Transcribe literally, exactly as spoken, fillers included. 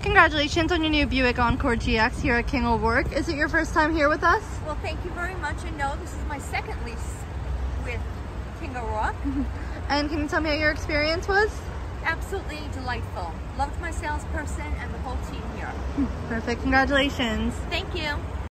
Congratulations on your new Buick Encore G X here at King ORourke. Is it your first time here with us? Well, thank you very much. And no, this is my second lease with King ORourke. And can you tell me how your experience was? Absolutely delightful. Loved my salesperson and the whole team here. Perfect. Congratulations. Thank you.